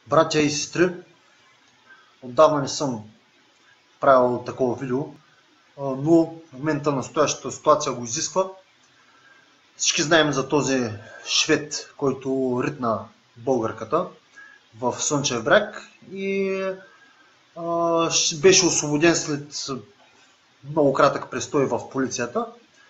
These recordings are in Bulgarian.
Братя и сестри, отдавна не съм правил такова видео, но в момента настоящата ситуация го изисква. Всички знаем за този швед, който ритна българката в Слънчев бряг и беше освободен след много кратък престой в полицията.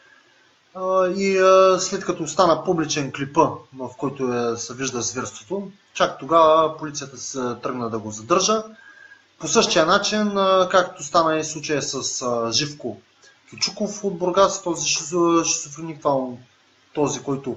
И след като стана публичен клипа, в който се вижда зверството, чак тогава полицията се тръгна да го задържа. По същия начин, както стана и случая с Живко Кючуков от Бургас, този шизофреник, този, който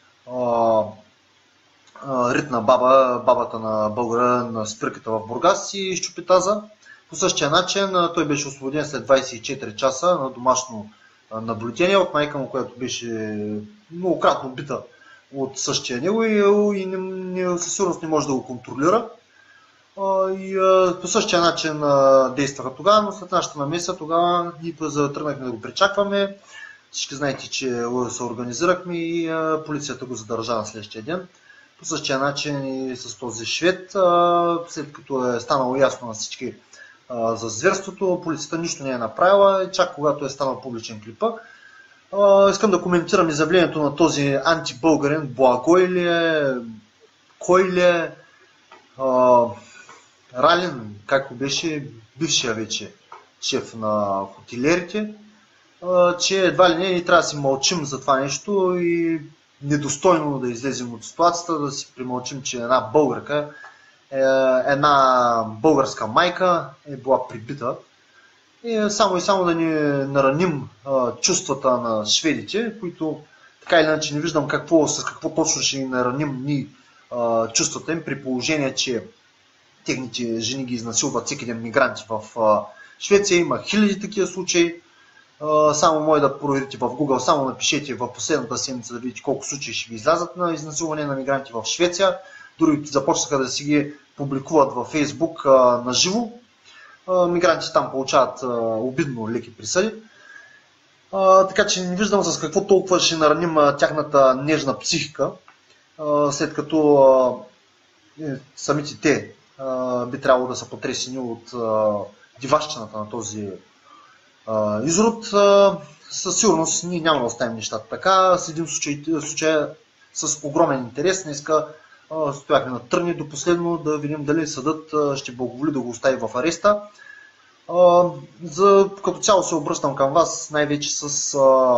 ритна бабата на българа на спирката в Бургас и щупи таза. По същия начин той беше освободен след 24 часа на домашно наблюдение от майка му, която беше многократно бита от същия него и със сигурност не може да го контролира. И по същия начин действаха тогава, но след нашата намеса тогава ние тръгнахме да го пречакваме. Всички знаете, че се организирахме и полицията го задържа на следващия ден. По същия начин и с този швед, след като е станало ясно на всички за зверството, полицията нищо не е направила и чак когато е станал публичен клипа. Искам да коментирам изявлението на този антибългарин, Благой ли е, кой ли е, Ралин, както беше бившия вече шеф на хотелиерите, че едва ли не трябва да си мълчим за това нещо и недостойно да излезем от ситуацията, да си примълчим, че една българка, една българска майка е била прибита. И само да не нараним чувствата на шведите, които така или иначе не виждам с какво точно ще нараним ни чувствата им, при положение, че техните жени ги изнасилват всеки ден мигранти в Швеция. Има хиляди такива случаи. Само може да проверите в Google, само напишете в последната седмица да видите колко случаи ще ви излязат на изнасилване на мигранти в Швеция. Дори започнаха да си ги публикуват във Facebook на живо. Мигрантите там получават обидно леки присъди. Така че не виждам с какво толкова ще нараним тяхната нежна психика, след като самите те би трябвало да са потресени от диващината на този изрод. Със сигурност ние няма да оставим нещата така. Следим случая с огромен интерес. Днеска стояхме на търни до последно да видим дали съдът ще благоволи да го остави в ареста. Като цяло се обръщам към вас най-вече с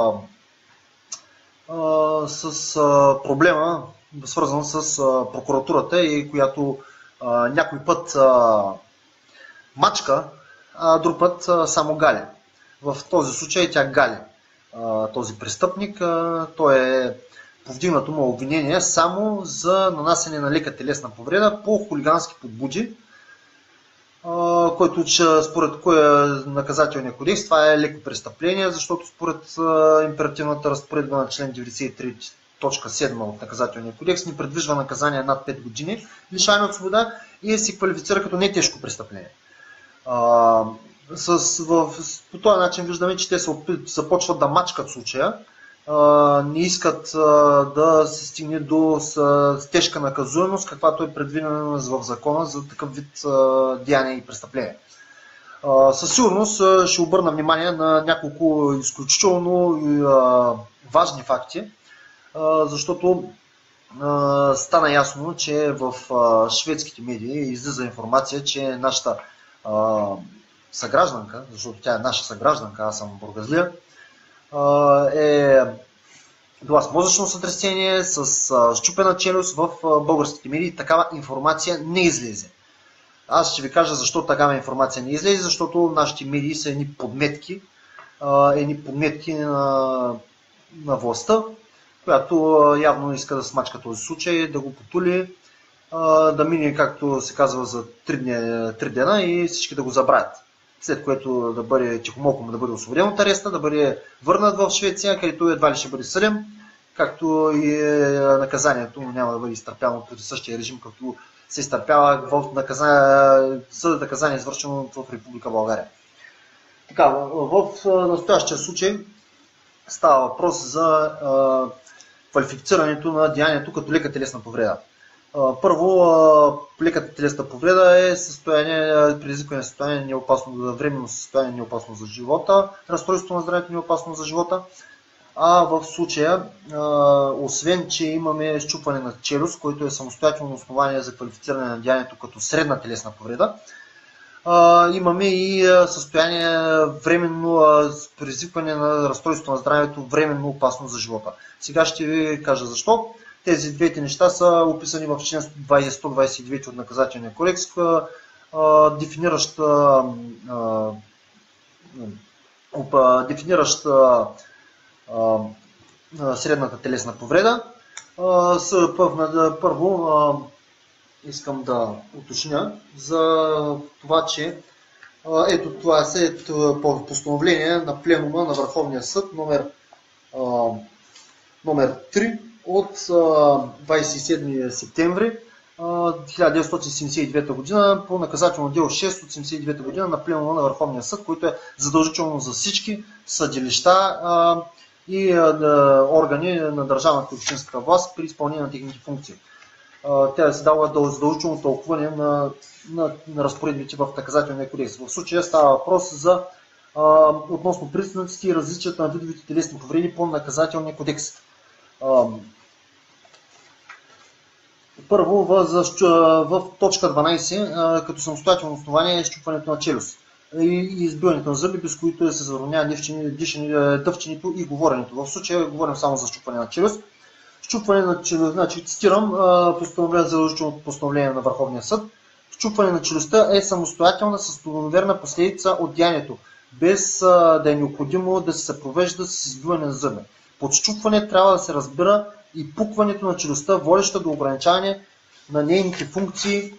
проблема, свързан с прокуратурата и която някой път мачка, а друг път само гали. В този случай тя гали този престъпник. Той е повдигнато му обвинение само за нанасене на лека телесна повреда по хулигански подбуди, който според кой е наказателния кодекс, това е леко престъпление, защото според императивната разпоредба на член 93.7 от наказателния кодекс не предвижда наказание над 5 години лишаване от свобода и се квалифицира като не тежко престъпление. По този начин виждаме, че те започват да мачкат случая, не искат да се стигне до тежка наказуемост, каквато е предвидена в закона за такъв вид деяния и престъпления. Със сигурност ще обърна внимание на няколко изключително важни факти, защото стана ясно, че в шведските медии излиза информация, че нашата съгражданка, защото тя е наша съгражданка, аз съм бургазлия, е била с мозъчно сътресение, с счупена челюст. В българските медии такава информация не излезе. Аз ще ви кажа защо такава информация не излезе, защото нашите медии са едни подметки на властта, която явно иска да смачка този случай, да го потули, да мине, както се казва, за 3 дена и всички да го забравят. След което да бъде тихомълком да бъде освободен от ареста, да бъде върнат в Швеция, където едва ли ще бъде съден, както и наказанието няма да бъде изтърпяно по същия режим, като се изтърпява за наказание, извършено в Република България. Така, в настоящия случай става въпрос за квалифицирането на деянието като лека телесна повреда. Първо, леката телесна повреда е предизвикване на състояние неопасно, временно състояние неопасно за живота, разстройство на здравето неопасно за живота. А в случая, освен че имаме счупване на челюст, което е самостоятелно основание за квалифициране на деянието като средна телесна повреда, имаме и състояние временно предизвикване на разстройство на здравето, временно опасно за живота. Сега ще ви кажа защо. Тези двете неща са описани в член 129 от Наказателния кодекс, дефиниращ средната телесна повреда. Първо искам да уточня за това, че ето това е постановление на пленума на Върховния съд номер 3 от 27 септември 1979 година по наказателно дело 6 от 1979 година на пленума на Върховния съд, който е задължително за всички съдилища и органи на държавната и общинската власт при изпълнение на техните функции. Тя се дава задължително тълкуване на разпоредбите в Наказателния кодекс. В случая става въпрос за относно признаците и различията на видовите телесни повреди по Наказателния кодекс. Първо в точка 12 като самостоятелно основание е счупването на челюст и избиването на зъби, без които се затруднява дъвченето и говоренето. В случая говорим само за счупване на челюст. Счупване на челюст, значи цитирам задължителното постановление на Върховния съд. Счупване на челюстта е самостоятелна съставомерна последица от деянието, без да е необходимо да се съпровежда с избиване на зъби. Под счупване трябва да се разбира и пукването на челюстта, водеща до ограничаване на нейните функции,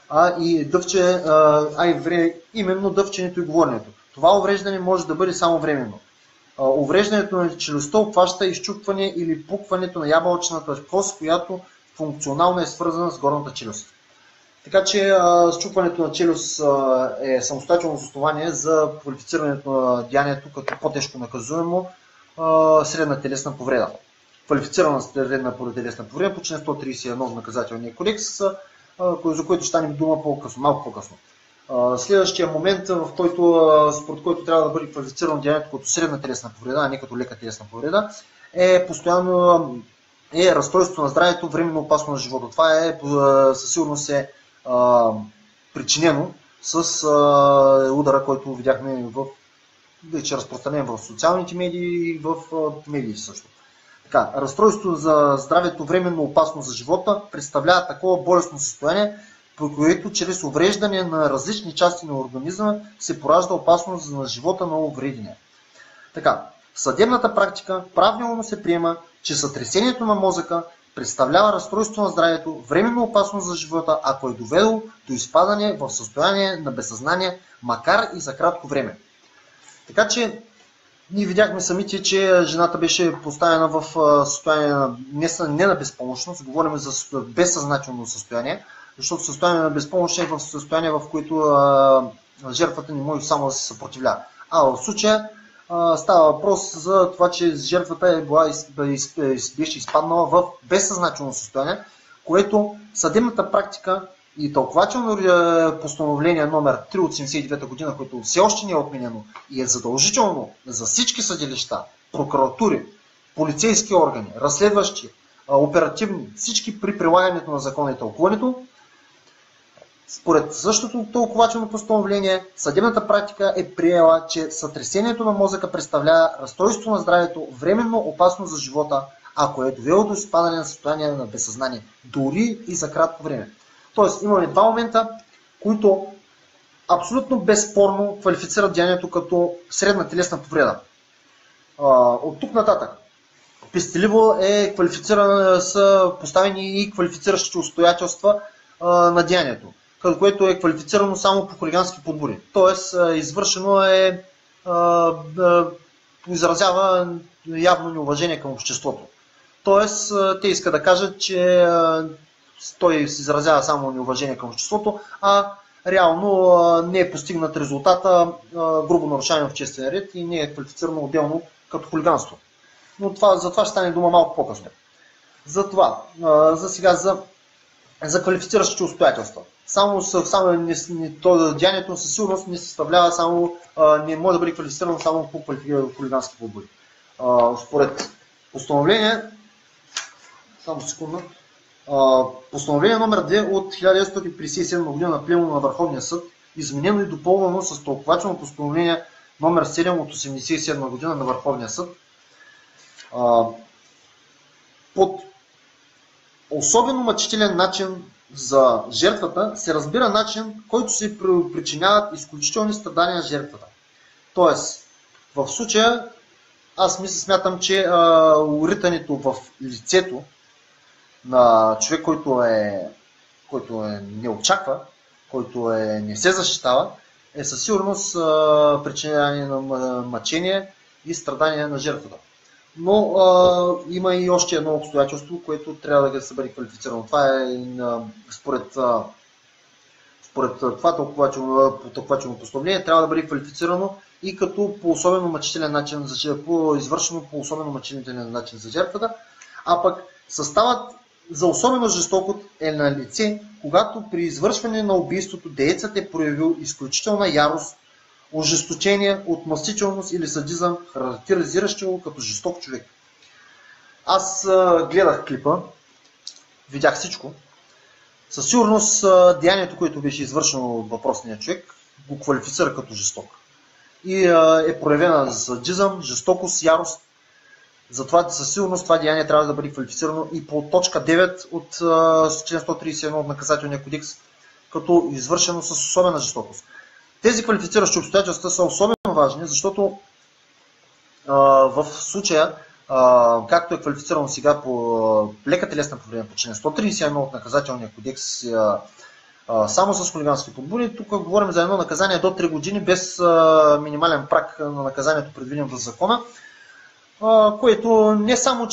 именно дъвченето и говоренето. Това увреждане може да бъде само временно. Увреждането на челюстта обхваща изчупване или пукването на ябълчната кост, която функционално е свързана с горната челюст. Така че счупването на челюст е самостоятелно основание за квалифицирането на деянието като по-тежко наказуемо средна телесна повреда. Квалифицирана средна телесна повреда по член 131 от Наказателния кодекс, за който ще стане дума малко по-късно. Следващия момент, според който трябва да бъде квалифицирано деянието като средна телесна повреда, а не като лека телесна повреда, е разстройство на здравето, временно опасно на живота. Това със сигурност е причинено с удара, който видяхме вече разпространен в социалните медии и в медиите също. Разстройство за здравето, временно опасно за живота, представлява такова болестно състояние, при което чрез увреждане на различни части на организма се поражда опасност на живота на увредения. В съдебната практика правилно се приема, че сътресението на мозъка представлява разстройство на здравето, временно опасно за живота, ако е довело до изпадане в състояние на безсъзнание, макар и за кратко време. Така че ние видяхме самите, че жената беше поставена в състояние не на безпомощност, говорим за безсъзнателно състояние, защото състояние на безпомощност е в състояние, в което жертвата не може само да се съпротивлява. В случая става въпрос за това, че жертвата беше изпаднала в безсъзнателно състояние, което съдебната практика и тълкователно постановление номер 3 от 1979 година, което все още не е отменено и е задължително за всички съдилища, прокуратури, полицейски органи, разследващи, оперативни, всички при прилагането на закона и тълкуването. Според същото тълкователно постановление, съдебната практика е приела, че сътресението на мозъка представлява разстройство на здравето, временно опасно за живота, ако е довело до изпадане на състояние на безсъзнание, дори и за кратко време. Тоест имаме два момента, които абсолютно безспорно квалифицират деянието като средна телесна повреда. От тук нататък пестеливо са поставени и квалифициращите обстоятелства на деянието, което е квалифицирано само по хулигански подбури. Тоест извършено изразява явно неуважение към обществото. Тоест те искат да кажат, че той се изразява само неуважение към обществото, а реално не е постигнат резултата, грубо нарушаване в обществен ред и не е квалифицирано отделно като хулиганство. Но за това ще стане дума малко по-късно. За сега, за за квалифициращите обстоятелства. Деянието със сигурност не съставлява не може да бъде квалифицирано само по хулигански подбуди. Според постановление, постановление номер 2 от 1957 година на Пленума на Върховния съд, изменено и допълнено с тълкувателно постановление номер 7 от 1987 година на Върховния съд, под особено мъчителен начин за жертвата се разбира начин, който се причиняват изключителни страдания на жертвата. Тоест, в случая аз смятам, че уритането в лицето на човек, който не очаква, който не се защитава, е със сигурност причиняване на мъчение и страдания на жертвата. Но има и още едно обстоятелство, което трябва да се бъде квалифицирано. Това е според това тълкувателно постановление трябва да бъде квалифицирано и като по особено мъчителен начин, извършено по особено мъчителен начин за жертвата, а пък съставът за особено жестокост е на лице, когато при извършване на убийството деецът е проявил изключителна ярост, ожесточение, отмъстителност или садизъм, характеризиращи го като жесток човек. Аз гледах клипа, видях всичко. Със сигурност деянието, което беше извършено от въпросния човек, го квалифицира като жесток. И е проявена садизъм, жестокост, ярост. Затова със сигурност това деяние трябва да бъде квалифицирано и по точка 9 от член 131 от Наказателния кодекс, като извършено с особена жестокост. Тези квалифициращи обстоятелства са особено важни, защото в случая, както е квалифицирано сега по лека телесна повреда по член 131 от Наказателния кодекс, само с хулигански подбуди, тук говорим за едно наказание до 3 години без минимален праг на наказанието, предвидено в закона, което не само,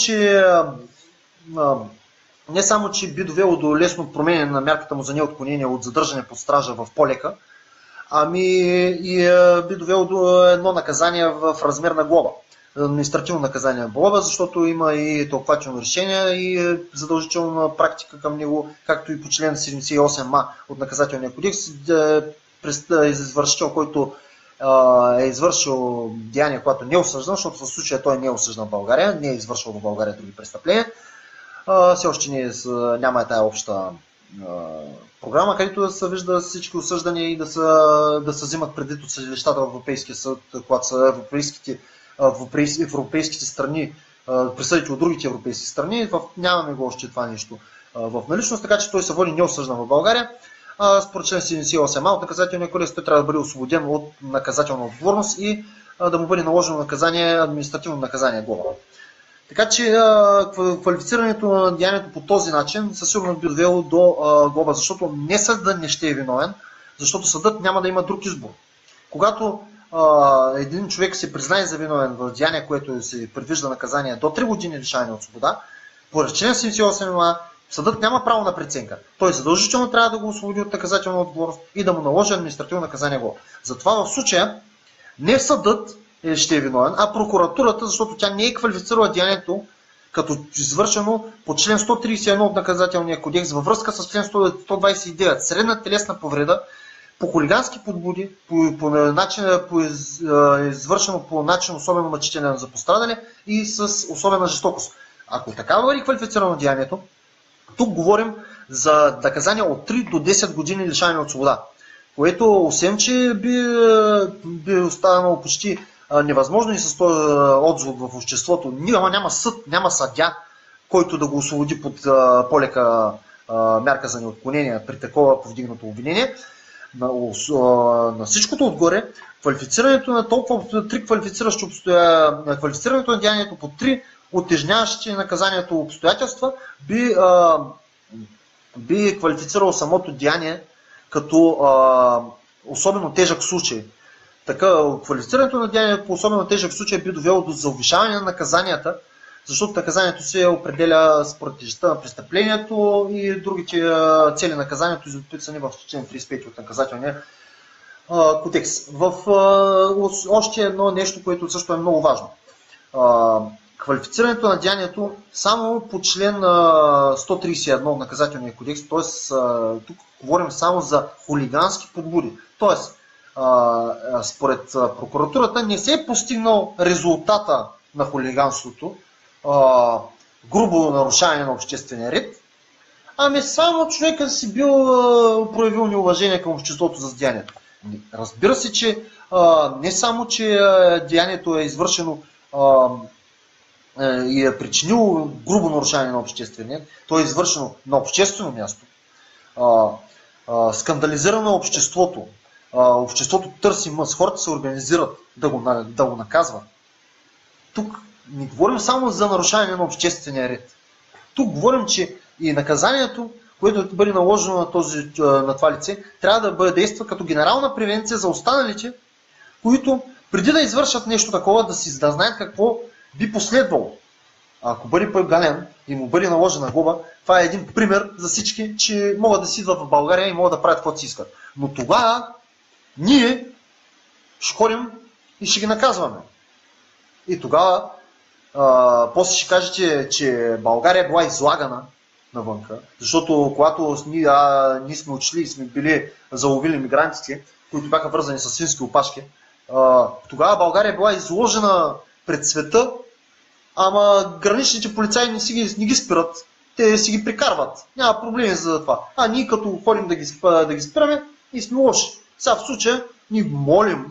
че би довело до лесно променяне на мярката му за неотклонение от задържане под стража в по-лека, ами и би довело до едно наказание в размер на глоба. Административно наказание на глоба, защото има и тълкувателно решение и задължителна практика към него, както и по член 78а от Наказателния кодекс, извършител, който е извършил деяние, което не е осъждан, защото в случая той не е осъждан в България, не е извършил в България други престъпления. Все още няма тая обща програма, където да се вижда всички осъждания и да се взимат предвид от съдилищата в Европейския съд, когато са европейските страни, присъдите от другите европейски страни. Нямаме го още това нещо в наличност, така че той се води неосъждан в България. Според член 78а от Наказателния кодекс той трябва да бъде освободен от наказателна отговорност и да му бъде наложено административно наказание глоба. Така че квалифицирането на деянието по този начин със сигурност би довело до глоба, защото не съдът не ще е виновен, защото съдът няма да има друг избор. Когато един човек се признае за виновен в деяние, което се предвижда наказание до 3 години лишаване от свобода, по член 78а съдът няма право на преценка. Той задължително трябва да го освободи от наказателна отговорност и да му наложи административно наказание глоба. Затова в случая не съдът ще е виновен, а прокуратурата, защото тя не е квалифицирала деянието като извършено по член 131 от Наказателния кодекс във връзка с член 129 средна телесна повреда по хулигански подбуди, извършено по начин особено мъчителен за пострадале и с особена жестокост. Ако такава бъде квалифицирано деянието, тук говорим за наказание от 3 до 10 години лишаване от свобода, което освен, че би останало почти невъзможно и с този отзвук в обществото. Няма съд, няма съдия, който да го освободи под по-лека мярка за неотклонение при такова повдигнато обвинение. На всичкото отгоре, квалифицирането на толкова три квалифицирането на деянието по 3 утежняващи наказанието обстоятелства би квалифицирало самото деяние като особено тежък случай. Така, квалифицирането на деяние по особено тежък случай би довело до завишаване на наказанията, защото наказанието се определя според тежестта на престъплението и другите цели наказанието, записани в член 35 от Наказателния кодекс. Още едно нещо, което също е много важно. квалифицирането на деянието само по член 131 от наказателния кодекс, т.е. тук говорим само за хулигански подбуди. Т.е. според прокуратурата не се е постигнал резултата на хулиганството, грубо нарушаване на обществения ред, ами само човека си бил проявил неуважение към обществото за деянието. Разбира се, че не само, че деянието е извършено и е причинило грубо нарушаване на обществения ред, то е извършено на обществено място, скандализирано обществото, обществото търси мъст, хората се организират да го наказват. Тук не говорим само за нарушаване на обществения ред. Тук говорим, че и наказанието, което бъде наложено на това лице, трябва да бъде действа като генерална превенция за останалите, които преди да извършат нещо такова, да знаят какво би последвало. Ако бъде прегален и му бъде наложена глоба, това е един пример за всички, че могат да си идват в България и могат да правят каквото си искат. Но тогава ние ще ходим и ще ги наказваме. И тогава после ще кажете, че България е била излагана навънка, защото когато ние сме учили и сме били заловили мигрантите, които бяха вързани с свински опашки, тогава България е била изложена пред света, ама граничните полицаи не ги спират, те си ги прикарват. Няма проблеми за това. Ние като ходим да ги спираме, ние сме лоши. Сега в случая ние молим,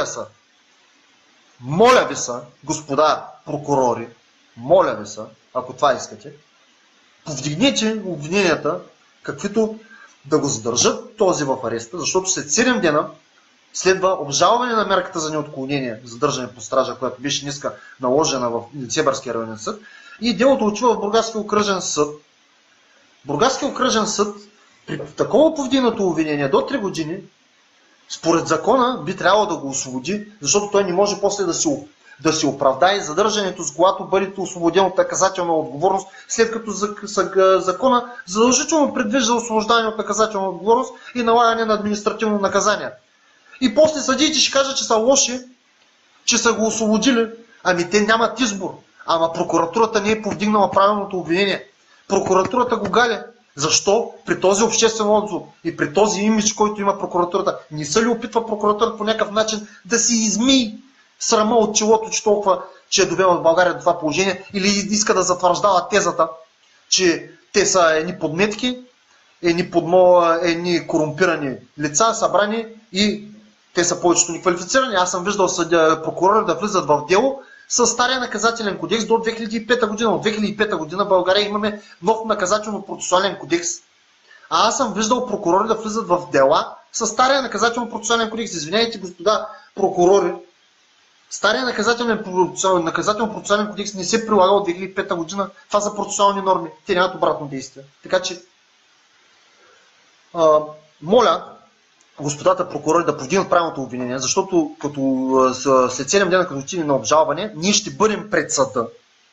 моля ви са, господа прокурори, моля ви са, ако това искате, повдигнете обвиненията, каквито да го задържат този в ареста, защото след 7 дена следва обжалване на мярката за неотклонение, задържане по стража, която беше днеска наложена в Несебърския районен съд, и делото отива в Бургаския окръжен съд. Бургаския окръжен съд при такова повдигнато обвинение до 3 години, според закона би трябвало да го освободи, защото той не може после да си оправдае задържането, с когато бъдете освободен от наказателна отговорност, след като закона задължително предвижда освобождаване от наказателна отговорност и налагане на административно наказание. И после съдиите ще кажат, че са лоши, че са го освободили. Ами те нямат избор. Ама прокуратурата не е повдигнала правилното обвинение. Прокуратурата го галя. Защо? При този обществен отзор и при този имидж, който има прокуратурата, не се ли опитва прокуратурата по някакъв начин да си измий срама от челото, че е довела в България до това положение, или иска да затвърждава тезата, че те са едни подметки, едни корумпирани лица, събрани и те са повечето неквалифицирани. Аз съм виждал прокурори да влизат в дело с стария наказателен кодекс до 2005 година. От 2005 година в България имаме нов наказателно-процесуален кодекс. А аз съм виждал прокурори да влизат в дела с стария наказателно-процесуален кодекс. Извинявайте, господа прокурори, стария наказателно-процесуален кодекс не се прилага от 2005 година. Това са процесуални норми. Те нямат обратно действие. Така че, моля господата прокурори да повдигнат правилното обвинение, защото след 7 дена, като отидем на обжалване, ние ще бъдем пред съда.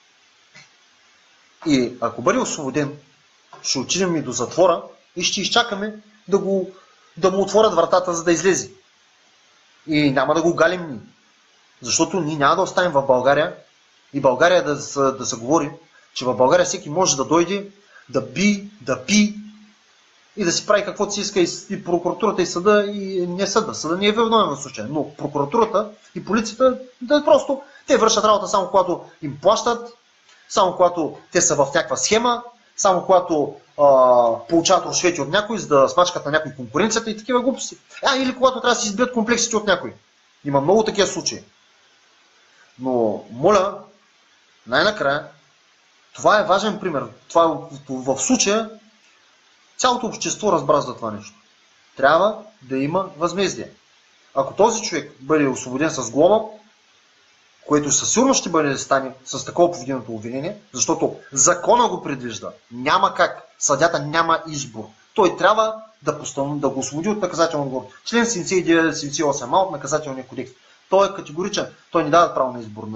И ако бъде освободен, ще отидем и до затвора и ще изчакаме да му отворят вратата, за да излезе. И няма да го галим ние. Защото ние няма да оставим в България и България да се говори, че в България всеки може да дойде, да пи и да си прави каквото си иска и прокуратурата и съда, и не съда. Съда не е виновен в случая, но прокуратурата и полицията просто те вършат работа само когато им плащат, само когато те са в някаква схема, само когато получават рушвети от някой, за да смачкат на някой конкуренцията и такива глупости. Или когато трябва да си избият комплексите от някой. Има много такива случаи. Но, моля, най-накрая, това е важен пример. Това в случая цялото общество разбра за това нещо. Трябва да има възмездие. Ако този човек бъде освободен с глоба, което със сигурност ще бъде да стане с такова повдигнато обвинение, защото закона го предвижда. Няма как. Съдята няма избор. Той трябва да го освободи от наказателна отговорност. Член 79-78а от наказателния кодекс. Той е категоричен. Той не дава право на избор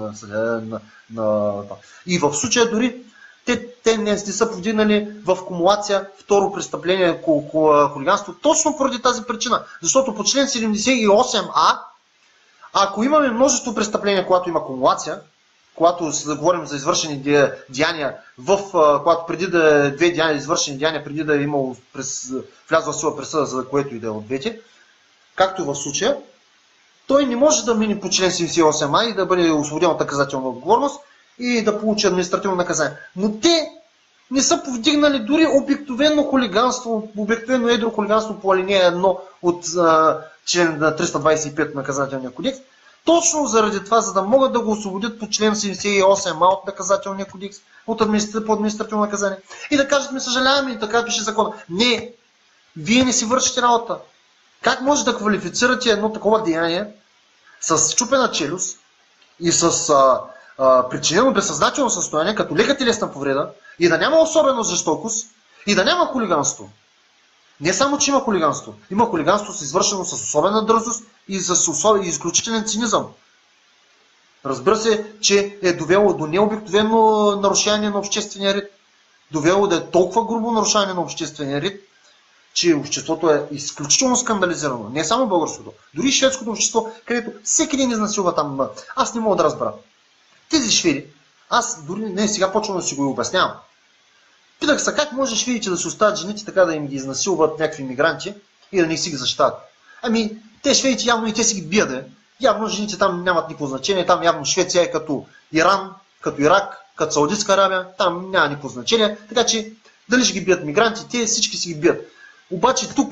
И в случая дори те не са повдигнали в кумулация второ престъпление хулиганство точно поради тази причина. Защото по член 78а, ако имаме множество престъпления, когато има кумулация, когато говорим за извършени деяния, когато преди да две деяния, извършени деяния, преди да е имало влязла в сила присъда, за което и да е от двете, както в случая, той не може да мине по член 78а и да бъде освободен от наказателна отговорност и да получи административно наказание. Но те не са повдигнали дори обикновено хулиганство, обикновено едро хулиганство по алинея 1 от член 325 на наказателния кодекс, точно заради това, за да могат да го освободят по член 78а от наказателния кодекс, по административно наказание. И да кажат, ми съжаляваме, и така пише закона. Не, вие не си вършите работа. Как може да квалифицирате едно такова деяние с чупена челюст и с причинено безсъзнателно състояние, като лека телесна повреда, и да няма особена жестокост, и да няма хулиганство? Не само, че има хулиганство. Има хулиганство извършено с особена дързост и с изключителен цинизъм. Разбира се, че е довело до необикновено нарушение на обществения ред. Довело да е толкова грубо нарушение на обществения ред, че обществото е изключително скандализирано. Не само българското. Дори шведското общество, където всеки ден изнасилва там. Аз не мога да разбера. Тези шведи, аз дори сега почвам да си го обяснявам. Питах се как може шведите да се оставят жените така да им ги изнасилват някакви мигранти и да не си ги защитават. Ами, те шведите явно и те си ги бият. Явно жените там нямат никакво значение. Там явно Швеция е като Иран, като Ирак, като Саудитска Арабия. Там няма никакво значение. Така че, дали ще ги бият мигранти, те всички си ги бият. Обаче тук,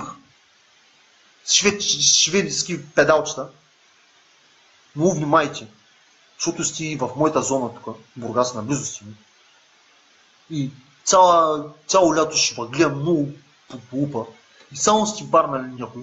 шведски педалчета, много внимайте, защото сте в моята зона тук, Бургас, наблизо си ми. И цяло лято ще гледам много по лупа. И само сте барнали някой.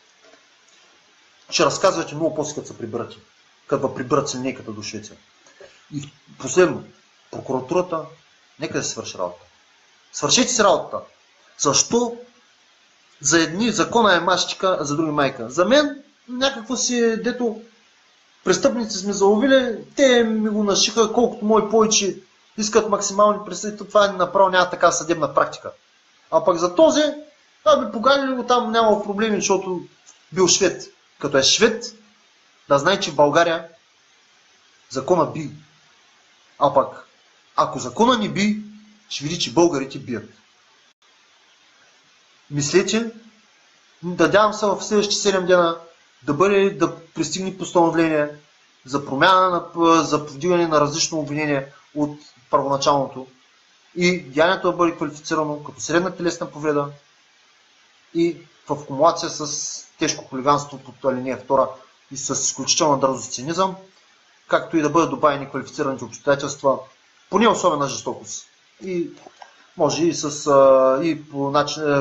Ще разказвате много после, като се прибирате. Като прибират се линейката до Швеция. И последно, прокуратурата, нека да се свърши работа. Свършете си работата. Защо за едни закона е мащика, а за други майка? За мен някакво си, дето престъпници сме заловили, те ми го нашиха колкото мои повече искат максимални присъди, това направо няма така съдебна практика. А пък за този, поганили го там, няма проблеми, защото бил швед. Като е швед, да знае, че в България закона би. А пък, ако закона не би, ще види, че българите бият. Мислете, надявам се в следващите 7 дена да пристигне постановление за промяна, за повдигане на различно обвинение от първоначалното и деянието да бъде квалифицирано като средна телесна повреда и в кумулация с тежко хулиганство под алинея 2 и с изключителна дързост и цинизъм, както и да бъдат добавени квалифицираните обстоятелства по не особена жестокост. И може и по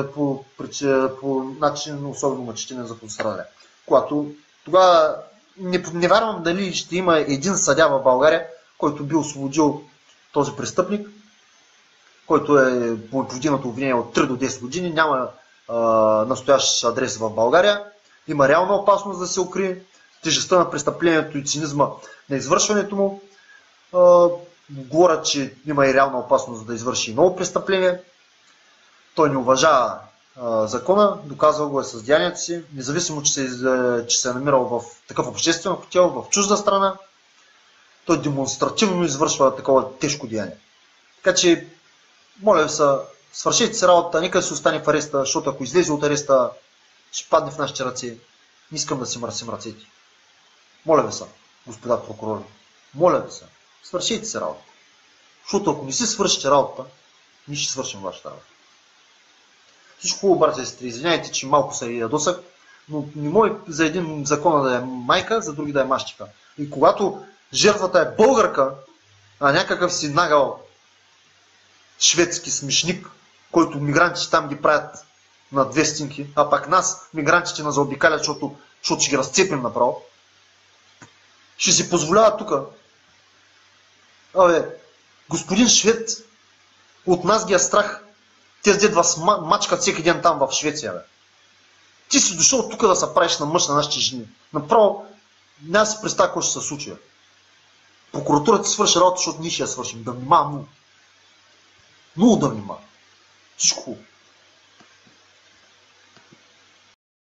начин особено мъчителен за пострадалия. Когато тогава не вярвам дали ще има един съдия в България, който би освободил този престъпник, който е повдигнато обвинение от 3 до 10 години, няма настоящ адрес в България, има реална опасност да се укрие, тежестта на престъплението и цинизма на извършването му, говорят, че има и реална опасност да извърши ново престъпление, той не уважава закона, доказал го е с деянията си, независимо, че се е намирал в такъв обществен хотел, в чужда страна, той демонстративно извършва такова тежко деяние. Така че, моля ви се, свършете си работа, нека да се остане в ареста, защото ако излезе от ареста, ще падне в нашите ръце. Не искам да си мърсим ръцете. Моля ви се, господа прокурори, моля ви се, свършете си работа. Защото ако не си свършите работа, ние ще свършим вашата работа. Всичко хубаво, брати и сестри, извиняйте, че малко се ядосах, но не може за един закон да е майка, за други да е мащика. И когато жертвата е българка, а някакъв си нагъл шведски смешник, който мигрантите там ги правят на 2 стинки, а пак нас, мигрантите на заобикалят, защото ще ги разцепим направо, ще си позволява тук. Господин швед, от нас ги е страх. Тези дед вас мачкат всеки ден там в Швеция. Ти си дошъл тук да се правиш на мъж на нашите жени. Направо няма си представя какво ще се случи. Прокуратурата свърши работа, защото ние ще я свършим. Да внимава много. Много да внимава. Всичко хубаво.